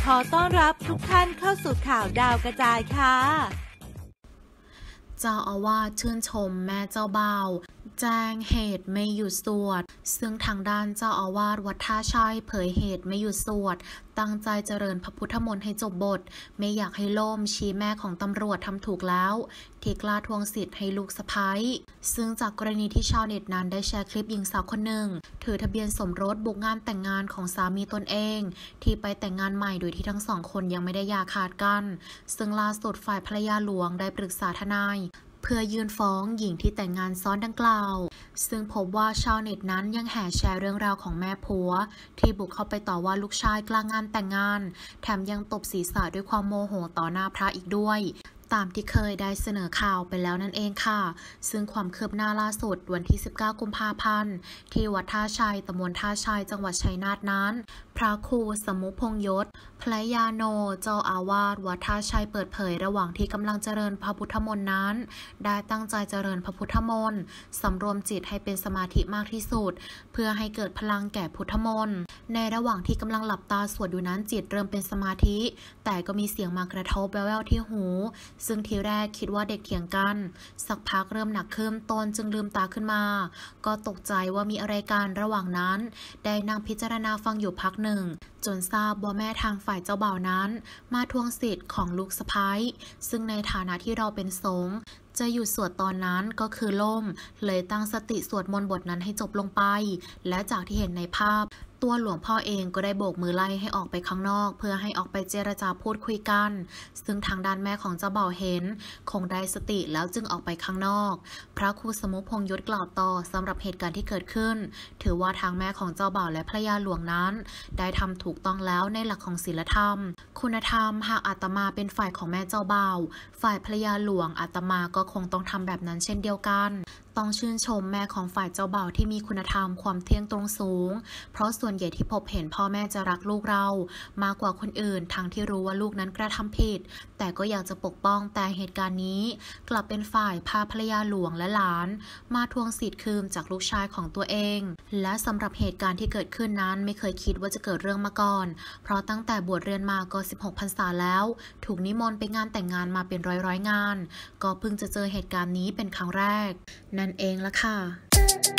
ขอต้อนรับทุกท่านเข้าสู่ข่าวดาวกระจายค่ะเจ้าอาวาสชื่นชมแม่เจ้าบ่าวแจ้งเหตุไม่หยุดสวดซึ่งทางด้านเจ้าอาวาสวัดท่าชัยเผยเหตุไม่หยุดสวดตั้งใจเจริญพระพุทธมนต์ให้จบบทไม่อยากให้ล่มชี้แม่ของตำรวจทำถูกแล้วที่กล้าทวงสิทธิ์ให้ลูกสะใภ้ซึ่งจากกรณีที่ชาวเน็ตนั้นได้แชร์คลิปหญิงสาวคนหนึ่งถือทะเบียนสมรสบุกงานแต่งงานของสามีตนเองที่ไปแต่งงานใหม่โดยที่ทั้งสองคนยังไม่ได้หย่าขาดกันซึ่งล่าสุดฝ่ายภรรยาหลวงได้ปรึกษาทนายเพื่อยื่นฟ้องหญิงที่แต่งงานซ้อนดังกล่าวซึ่งพบว่าชาวเน็ตนั้นยังแห่แชร์เรื่องราวของแม่ผัวที่บุกเข้าไปต่อว่าลูกชายกลางงานแต่งงานแถมยังตบศีรษะด้วยความโมโหต่อหน้าพระอีกด้วยตามที่เคยได้เสนอข่าวไปแล้วนั่นเองค่ะซึ่งความคืบหน้าล่าสุดวันที่19กุมภาพันธ์ที่วัดท่าชัยตำบลท่าชัยจังหวัดชัยนาทนั้นพระครูสมุพงษ์ยศพระยาโนเจ้าอาวาสวัดท่าชัยเปิดเผยระหว่างที่กำลังเจริญพระพุทธมนต์นั้นได้ตั้งใจเจริญพระพุทธมนต์สำรวมจิตให้เป็นสมาธิมากที่สุดเพื่อให้เกิดพลังแก่พุทธมนต์ในระหว่างที่กำลังหลับตาสวดอยู่นั้นจิตเริ่มเป็นสมาธิแต่ก็มีเสียงมากระทบแว่วๆที่หูซึ่งทีแรกคิดว่าเด็กเถียงกันสักพักเริ่มหนักขึ้นตนจึงลืมตาขึ้นมาก็ตกใจว่ามีอะไรกันระหว่างนั้นได้นั่งพิจารณาฟังอยู่พักหนึ่งจนทราบว่าแม่ทางฝ่ายเจ้าบ่าวนั้นมาทวงสิทธิ์ของลูกสะใภ้ซึ่งในฐานะที่เราเป็นสงฆ์จะหยุดสวดตอนนั้นก็คือล่มเลยตั้งสติสวดมนต์บทนั้นให้จบลงไปและจากที่เห็นในภาพตัวหลวงพ่อเองก็ได้โบกมือไล่ให้ออกไปข้างนอกเพื่อให้ออกไปเจรจาพูดคุยกันซึ่งทางด้านแม่ของเจ้าบ่าวเห็นคงได้สติแล้วจึงออกไปข้างนอกพระครูสมุพงษ์ยศกล่าวต่อสำหรับเหตุการณ์ที่เกิดขึ้นถือว่าทางแม่ของเจ้าบ่าวและภรรยาหลวงนั้นได้ทำถูกต้องแล้วในหลักของศีลธรรมคุณธรรมหากอาตมาเป็นฝ่ายของแม่เจ้าบ่าวฝ่ายภรรยาหลวงอาตมาก็คงต้องทำแบบนั้นเช่นเดียวกันต้องชื่นชมแม่ของฝ่ายเจ้าบ่าวที่มีคุณธรรมความเที่ยงตรงสูงเพราะส่วนใหญ่ที่พบเห็นพ่อแม่จะรักลูกเรามากกว่าคนอื่นทั้งที่รู้ว่าลูกนั้นกระทำผิดแต่ก็อยากจะปกป้องแต่เหตุการณ์นี้กลับเป็นฝ่ายพาภรรยาหลวงและหลานมาทวงสิทธิ์คืนจากลูกชายของตัวเองและสำหรับเหตุการณ์ที่เกิดขึ้นนั้นไม่เคยคิดว่าจะเกิดเรื่องมาก่อนเพราะตั้งแต่บวชเรียนมาก็16 พรรษาแล้วถูกนิมนต์ไปงานแต่งงานมาเป็นร้อยงานก็เพิ่งจะเจอเหตุการณ์นี้เป็นครั้งแรกนั่นเองละค่ะ